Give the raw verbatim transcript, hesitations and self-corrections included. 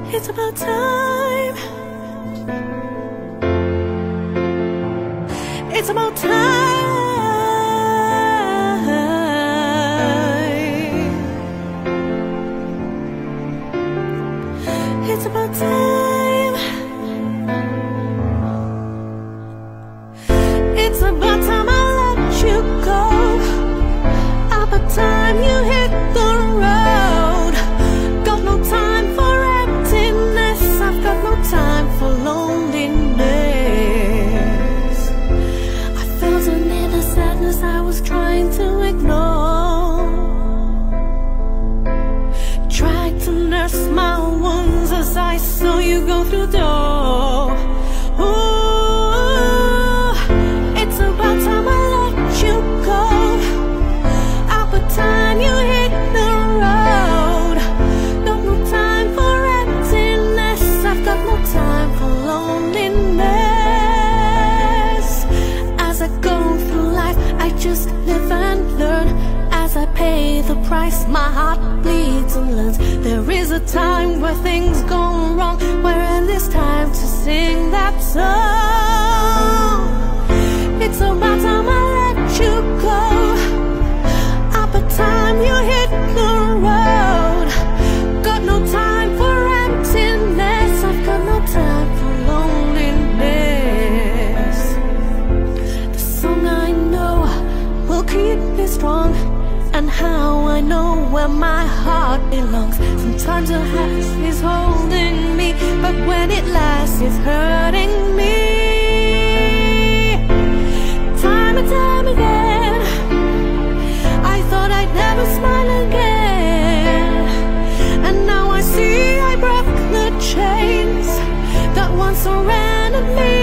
It's about time. It's about time. It's about time. It's about time I let you go. About time you hit the road. Got no time for emptiness. I've got no time for loneliness. I felt an inner sadness I was trying to ignore. Tried to nurse my wounds as I saw you go through the door. Ooh, it's about time I let you go. About time you hit the road. Got no time for emptiness. I've got no time for loneliness. As I go through life, I just live and learn. As I pay the price, my heart bleeds and learns. There is a time where things go wrong, where it's time to sing that song. It's about time I let you go. About time you hit the road. Got no time for emptiness. I've got no time for loneliness. The song I know will keep me strong, and how I know where my heart belongs. Sometimes the past is holding me, but when it lasts, it's hurting me. Time and time again, I thought I'd never smile again, and now I see I broke the chains that once surrounded me.